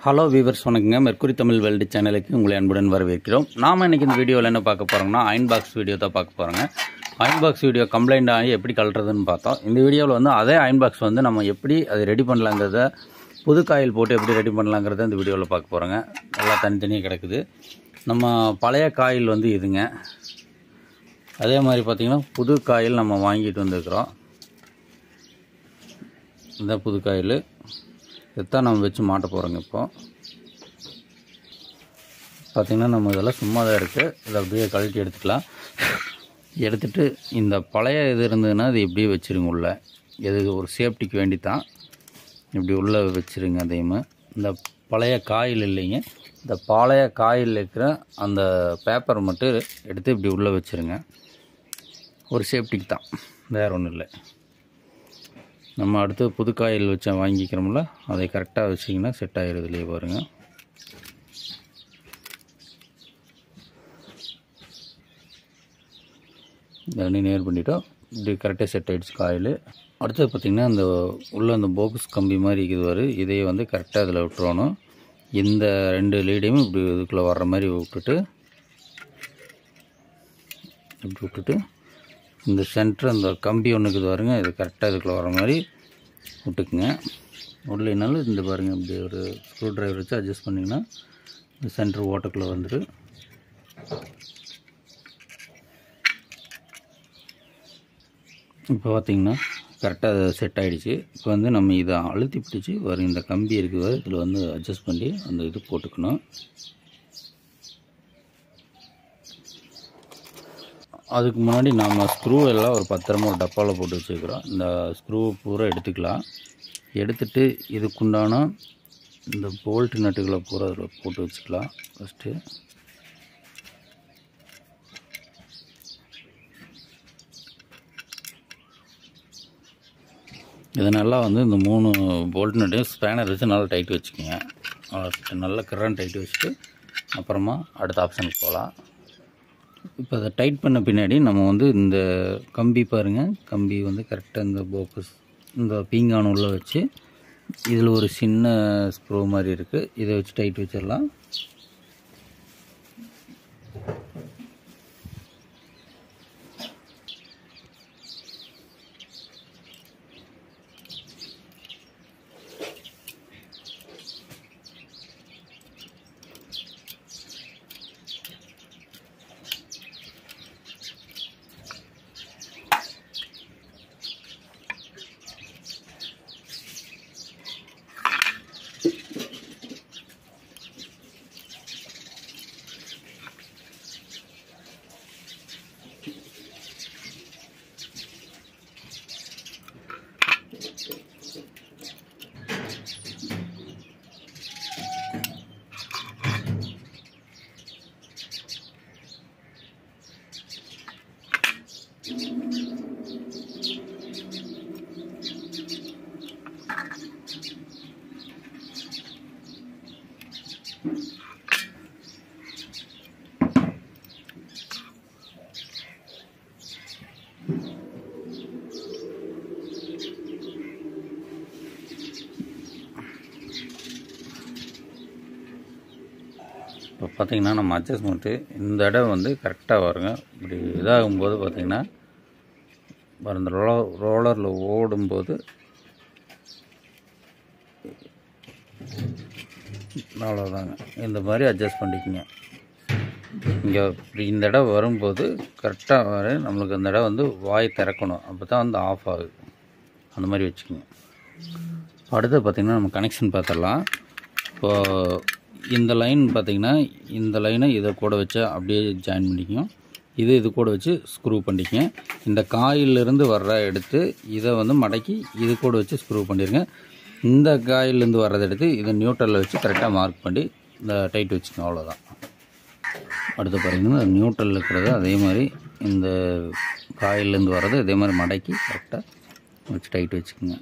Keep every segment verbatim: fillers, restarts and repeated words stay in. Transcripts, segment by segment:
Hello viewers, வணக்கங்க. Mercury Tamil world சேனலுக்கு உங்களை அன்புடன் வரவேற்கிறோம். நாம் இன்றைக்கி இந்த வீடியோவில் என்ன பார்க்க போகிறோம்னா, அயன் பாக்ஸ் வீடியோ தான் பார்க்க போகிறோங்க. அயன் பாக்ஸ் வீடியோ கம்ப்ளைண்ட் ஆகி எப்படி கழட்டுறதுன்னு பார்த்தோம். இந்த வீடியோவில் வந்து அதே அயன் பாக்ஸ் வந்து நம்ம எப்படி அதை ரெடி பண்ணலாங்கிறத, புது காயில் போட்டு எப்படி ரெடி பண்ணலாங்கிறத இந்த வீடியோவில் பார்க்க போகிறோங்க. எல்லாம் தனித்தனியாக கிடக்குது. நம்ம பழைய காயில் வந்து இதுங்க. அதே மாதிரி பார்த்திங்கன்னா புது காயில் நம்ம வாங்கிட்டு வந்துருக்குறோம். இந்த புது காயில் இதைத்தான் நம்ம வச்சு மாட்ட போகிறோங்க. இப்போ பார்த்திங்கன்னா நம்ம இதெல்லாம் சும்மா தான் இருக்குது. இதை அப்படியே கழட்டி எடுத்துக்கலாம். எடுத்துகிட்டு இந்த பழைய இது இருந்ததுன்னா அது இப்படியே வச்சுருங்க. உள்ள எது ஒரு சேஃப்டிக்கு வேண்டி தான் இப்படி உள்ளே வச்சுருங்க. அதையுமே இந்த பழைய காயில் இல்லைங்க, இந்த பழைய காயில் இருக்கிற அந்த பேப்பரை மட்டும் எடுத்து இப்படி உள்ளே வச்சுருங்க. ஒரு சேஃப்டிக்கு தான், வேறு ஒன்றும் இல்லை. நம்ம அடுத்து புது காயில் வச்சா வாங்கிக்கிறோம்ல, அதை கரெக்டாக வச்சிங்கன்னா செட் ஆகிடுது. இல்லையே பாருங்கள். ரெண்டையும் நேர் பண்ணிட்டோம். இப்படி கரெக்டாக செட் ஆகிடுச்சு காயில். அடுத்தது பார்த்திங்கன்னா இந்த உள்ள அந்த போக்ஸ் கம்பி மாதிரி இருக்குது வரும், இதையே வந்து கரெக்டாக இதில் விட்டுறணும். இந்த ரெண்டு லீடையும் இப்படி இதுக்குள்ளே வர்ற மாதிரி விட்டுட்டு இப்படி விட்டுட்டு இந்த சென்டர் அந்த கம்பி ஒன்றுக்கு இது வருங்க, இது கரெக்டாக இதுக்குள்ளே வர மாதிரி விட்டுக்குங்க. உள்ளேனாலும் இந்த பாருங்கள், இப்படி ஒரு ஸ்க்ரூ ட்ரைவர் வச்சு அட்ஜஸ்ட் பண்ணிங்கன்னா இந்த சென்டர் ஓட்டக்குள்ளே வந்துட்டு இப்போ பார்த்திங்கன்னா கரெக்டாக அது செட் ஆகிடுச்சு. இப்போ வந்து நம்ம இதை அழுத்தி பிடிச்சி வரும் இந்த கம்பி இருக்குது, இதில் வந்து அட்ஜஸ்ட் பண்ணி அந்த இது போட்டுக்கணும். அதுக்கு முன்னாடி நம்ம ஸ்க்ரூ எல்லாம் ஒரு பத்திரமா ஒரு டப்பாவில் போட்டு வச்சுக்கிறோம். இந்த ஸ்க்ரூ பூரா எடுத்துக்கலாம். எடுத்துகிட்டு இதுக்குண்டான இந்த போல்ட் நட்டுகளை பூரா அதில் போட்டு வச்சுக்கலாம். ஃபஸ்ட்டு இது நல்லா வந்து இந்த மூணு போல்ட் நட்டையும் ஸ்பேனர் வச்சு நல்லா டைட் வச்சுக்கோங்க. நல்லா கரெக்டாக டைட் வச்சுட்டு அப்புறமா அடுத்த ஆப்ஷனுக்கு போகலாம். இப்போ அதை டைட் பண்ண பின்னாடி நம்ம வந்து இந்த கம்பி பாருங்கள், கம்பி வந்து கரெக்டாக இந்த போக்கஸ் இந்த பீங்கான் உள்ள வச்சு இதில் ஒரு சின்ன ஸ்க்ரூ மாதிரி இருக்குது, இதை வச்சு டைட் வச்சிடலாம். இப்போ பார்த்திங்கன்னா நம்ம அட்ஜஸ்ட்மெண்ட்டு இந்த இடம் வந்து கரெக்டாக வருங்க. இப்படி இதாகும்போது பார்த்திங்கன்னா அந்த ரோ ரோலரில் ஓடும்போது அவ்வளோதாங்க. இந்த மாதிரி அட்ஜஸ்ட் பண்ணிக்கோங்க. இங்கே இப்படி இந்த இடம் வரும்போது கரெக்டாக வர நம்மளுக்கு அந்த இடம் வந்து வாய் திறக்கணும், அப்போ தான் வந்து ஆஃப் ஆகுது. அந்த மாதிரி வச்சுக்கோங்க. அடுத்து பார்த்திங்கன்னா நம்ம கனெக்ஷன் பார்த்துடலாம். இப்போது இந்த லைன் பார்த்திங்கன்னா இந்த லைனை இதை கூட வச்சு அப்படியே ஜாயின் பண்ணிக்கணும். இது இது கூட வச்சு ஸ்க்ரூ பண்ணிக்கங்க. இந்த காயிலிருந்து வர்ற எடுத்து இதை வந்து மடக்கி இது கூட வச்சு ஸ்க்ரூ பண்ணிடுங்க. இந்த காயிலேருந்து வர்றதை எடுத்து இதை நியூட்ரலில் வச்சு கரெக்டாக மார்க் பண்ணி இந்த டைட் வச்சுக்கணும். அவ்வளோதான். அடுத்து பார்த்திங்கன்னா நியூட்ரலில் இருக்கிறது அதே மாதிரி இந்த காயிலேருந்து வர்றது இதே மாதிரி மடக்கி கரெக்டாக வச்சு டைட் வச்சுக்கோங்க.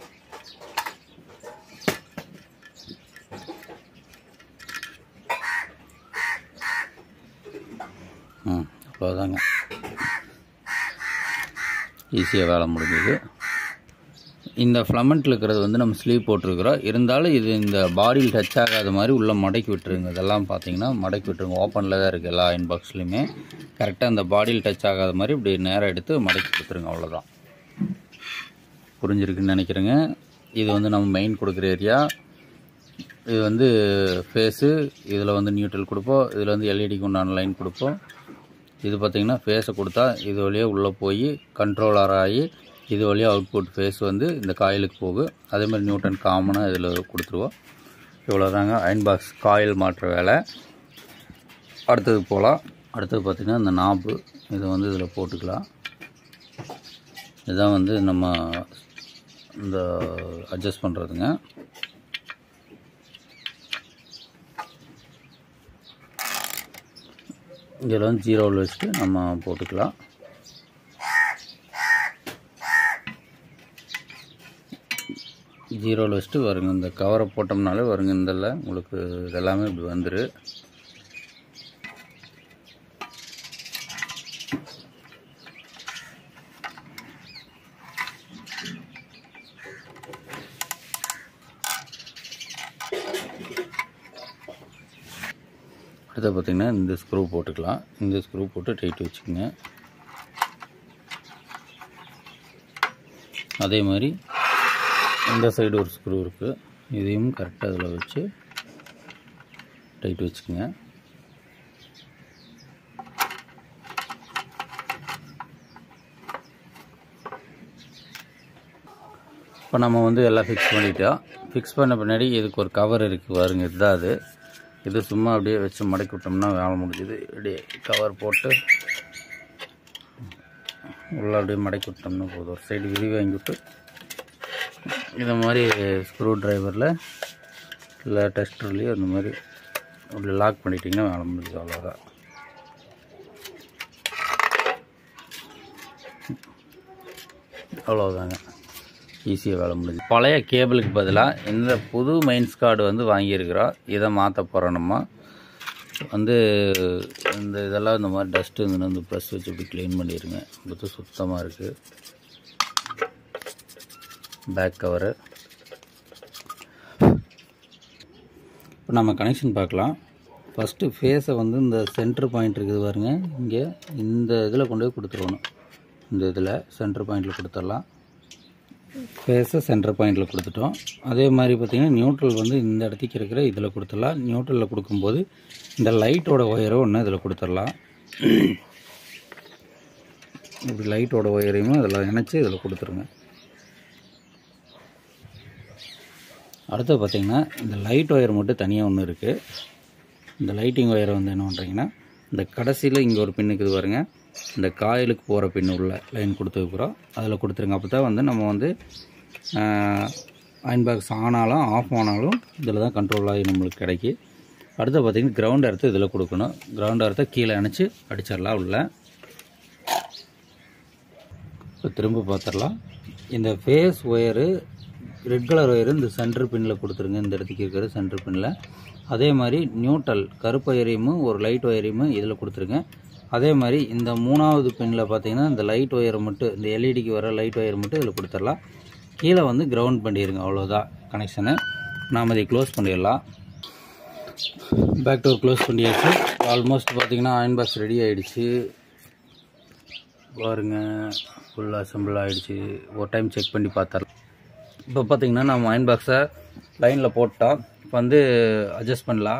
ம் அவ்வளோதாங்க. ஈஸியாக வேலை முடிஞ்சது. இந்த ஃப்ளமெண்ட்டில் இருக்கிறது வந்து நம்ம ஸ்லீவ் போட்டிருக்கிறோம். இருந்தாலும் இது இந்த பாடியில் டச் ஆகாத மாதிரி உள்ளே மடக்கி விட்டுருங்க. இதெல்லாம் பார்த்தீங்கன்னா மடக்கி விட்டுருங்க. ஓப்பனில் தான் இருக்குது எல்லா அயன் பாக்ஸ்லையுமே. கரெக்டாக அந்த பாடியில் டச் ஆகாத மாதிரி இப்படி நேரம் எடுத்து மடக்கி கொடுத்துருங்க. அவ்வளோதான். புரிஞ்சிருக்குன்னு நினைக்கிறேங்க. இது வந்து நம்ம மெயின் கொடுக்குற ஏரியா. இது வந்து ஃபேஸு. இதில் வந்து நியூட்ரல் கொடுப்போம். இதில் வந்து எல்இடிக்கு உண்டான லைன் கொடுப்போம். இது பார்த்திங்கன்னா ஃபேஸை கொடுத்தா இது வழியாக உள்ளே போய் கண்ட்ரோலர் ஆகி இது வழியாக அவுட்புட் ஃபேஸ் வந்து இந்த காயிலுக்கு போகும். அதே மாதிரி நியூட்டன் காமனாக இதில் கொடுத்துருவோம். இவ்வளோ தாங்க அயன் பாக்ஸ் காயில் மாற்ற வேலை. அடுத்தது போகலாம். அடுத்தது பார்த்திங்கன்னா இந்த நாப்பு இதை வந்து இதில் போட்டுக்கலாம். இதுதான் வந்து நம்ம இந்த அட்ஜஸ்ட் பண்ணுறதுங்க. இதில் வந்து ஜீரோவில் வச்சுட்டு நம்ம போட்டுக்கலாம். ஜீரோவில் வச்சுட்டு வருங்க. இந்த கவரை போட்டோம்னாலே வருங்க. இதில் உங்களுக்கு இதெல்லாமே இப்படி வந்துரு. அடுத்து பார்த்திங்கன்னா இந்த ஸ்க்ரூ போட்டுக்கலாம். இந்த ஸ்க்ரூ போட்டு டைட் வச்சுக்கோங்க. அதே மாதிரி இந்த சைடு ஒரு ஸ்க்ரூ இருக்குது. இதையும் கரெக்டாக அதில் வச்சு டைட் வச்சுக்கோங்க. இப்போ நம்ம வந்து எல்லாம் ஃபிக்ஸ் பண்ணிட்டோம். ஃபிக்ஸ் பண்ண பின்னாடி இதுக்கு ஒரு கவர் இருக்குது பாருங்க. இதுதான் அது. இது சும்மா அப்படியே வச்சு மடக்கி விட்டோம்னா வேலை முடிஞ்சுது. அப்படியே கவர் போட்டு உள்ளே அப்படியே மடக்கி விட்டோம்னா போதும். ஒரு சைடு விரி வாங்கி விட்டு இந்த மாதிரி ஸ்க்ரூ ட்ரைவரில் இல்லை டெஸ்டர்லேயும் அந்த மாதிரி அப்படி லாக் பண்ணிட்டிங்கன்னா வேலை முடிஞ்சுது. அவ்வளோதான். அவ்வளோதாங்க. ஈஸியாக வேலை முடிஞ்சு. பழைய கேபிளுக்கு பதிலாக இந்த புது மெயின்ஸ் கார்டு வந்து வாங்கியிருக்கிறோம். இதை மாற்ற போகிறோம். நம்ம வந்து இந்த இதெல்லாம் இந்த மாதிரி டஸ்ட்டு இருந்துன்னு வந்து ப்ரெஸ் வச்சு இப்படி க்ளீன் பண்ணிடுங்க. இது சுத்தமாக இருக்குது. Back cover. இப்போ நம்ம கனெக்ஷன் பார்க்கலாம். ஃபஸ்ட்டு ஃபேஸை வந்து இந்த சென்டர் பாயிண்ட் இருக்குது பாருங்க. இங்கே இந்த இதில் கொண்டு போய் கொடுத்துருவணும். இந்த இதில் சென்டர் பாயிண்டில் கொடுத்துடலாம். ஃபேஸை சென்டர் பாயிண்டில் கொடுத்துட்டோம். அதே மாதிரி பார்த்திங்கன்னா நியூட்ரல் வந்து இந்த இடத்துக்கு இருக்கிற இதில் கொடுத்துடலாம். நியூட்ரலில் கொடுக்கும்போது இந்த லைட்டோட ஒயரை ஒன்று இதில் கொடுத்துடலாம். இப்படி லைட்டோட ஒயரையும் இதில் இணைச்சி இதில் கொடுத்துருங்க. அடுத்து பார்த்திங்கன்னா இந்த லைட் ஒயர் மட்டும் தனியாக ஒன்று இருக்குது. இந்த லைட்டிங் ஒயரை வந்து என்ன பண்ணுறீங்கன்னா இந்த கடைசியில் இங்கே ஒரு பின் இருக்குது பாருங்க. இந்த காயிலுக்கு போகிற பின் உள்ள லைன் கொடுத்துருக்குறோம். அதில் கொடுத்துருங்க. அப்போ தான் வந்து நம்ம வந்து அயன் பாக்ஸ் ஆனாலும் ஆஃப் ஆனாலும் இதில் தான் கண்ட்ரோல் ஆகி நம்மளுக்கு கிடைக்கி. அடுத்து பார்த்திங்கன்னா கிரவுண்ட் அறுத்து இதில் கொடுக்கணும். கிரவுண்ட் அறுத்த கீழே அணைச்சி அடிச்சிடலாம் உள்ள. இப்போ திரும்ப பார்த்துடலாம். இந்த phase wire red colour wire இந்த சென்டர் பின்னில் கொடுத்துருங்க. இந்த இடத்துக்கு இருக்கிற சென்டர் பின்னில். அதே மாதிரி நியூட்ரல் கருப்பு ஒயரையும் ஒரு லைட் ஒயரையும் இதில் கொடுத்துருங்க. அதே மாதிரி இந்த மூணாவது பின்னில் பார்த்தீங்கன்னா இந்த லைட் ஒயரை மட்டும் இந்த எல்இடிக்கு வர லைட் ஒயர் மட்டும் இதில் கொடுத்துடலாம். கீழே வந்து கிரவுண்ட் பண்ணிடுங்க. அவ்வளோதான் கனெக்ஷனு. நாம் இதை க்ளோஸ் பண்ணிடலாம். பேக் டோர் க்ளோஸ் பண்ணியாச்சு. ஆல்மோஸ்ட் பார்த்தீங்கன்னா அயன் பாக்ஸ் ரெடி ஆகிடுச்சு பாருங்க. ஃபுல் அசம்பிள் ஆகிடுச்சு. ஒரு டைம் செக் பண்ணி பார்த்துடலாம். இப்போ பார்த்தீங்கன்னா நம்ம அயன் பாக்ஸை லைனில் போட்டோம். இப்போ வந்து அட்ஜஸ்ட் பண்ணலாம்.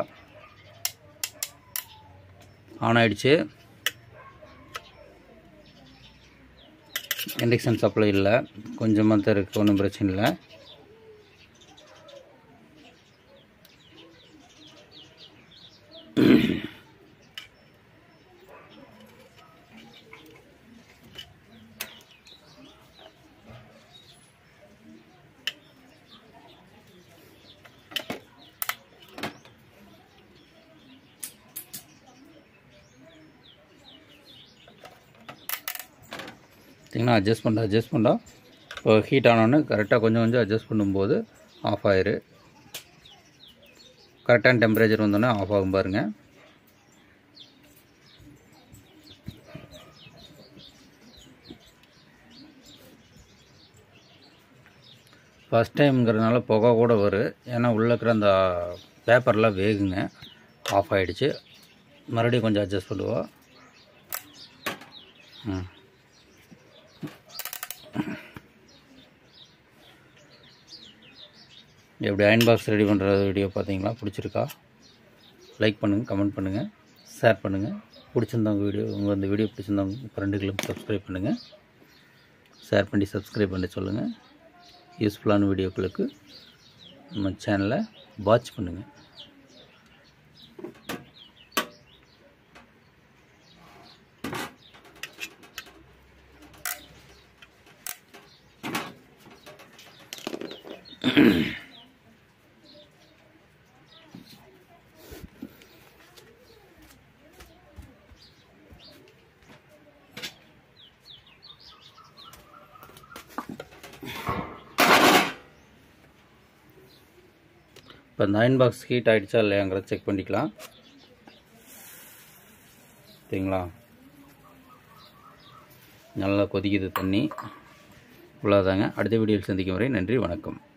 ஆன் ஆகிடுச்சு. இண்டக்ஷன் சப்ளை இல்லை. கொஞ்சமாக தான் இருக்குது. ஒன்றும் பிரச்சனை இல்லை. பார்த்திங்கன்னா அட்ஜஸ்ட் பண்ண அட்ஜஸ்ட் பண்ணா இப்போ ஹீட் ஆனோன்னு கரெக்டாக கொஞ்சம் கொஞ்சம் அட்ஜஸ்ட் பண்ணும்போது ஆஃப் ஆயிரு. கரெக்டான டெம்பரேச்சர் வந்தோடனே ஆஃப் ஆகும் பாருங்கள். ஃபஸ்ட் டைம்ங்கிறதுனால புகை கூட வரும், ஏன்னா உள்ளே இருக்கிற அந்த பேப்பர்லாம் வேகுங்க. ஆஃப் ஆகிடுச்சு. மறுபடியும் கொஞ்சம் அட்ஜஸ்ட் பண்ணுவோம். ம் எப்படி அயன் பாக்ஸ் ரெடி பண்ணுற வீடியோ பார்த்தீங்களா? பிடிச்சிருக்கா? லைக் பண்ணுங்கள், கமெண்ட் பண்ணுங்கள், ஷேர் பண்ணுங்கள். பிடிச்சிருந்தவங்க வீடியோ உங்கள் இந்த வீடியோ பிடிச்சிருந்தவங்க ஃப்ரெண்டுகளுக்கு சப்ஸ்கிரைப் பண்ணுங்கள். ஷேர் பண்ணி சப்ஸ்கிரைப் பண்ணி சொல்லுங்கள். யூஸ்ஃபுல்லான வீடியோக்களுக்கு நம்ம சேனலை வாட்ச் பண்ணுங்கள். இப்போ இந்த அயன் பாக்ஸ் ஹீட் ஆகிடுச்சா இல்லையாங்கிறத செக் பண்ணிக்கலாம். சரிங்களா? நல்லா கொதிக்குது தண்ணி. இவ்வளோதாங்க. அடுத்த வீடியோவில் சந்திக்கும் வரை நன்றி, வணக்கம்.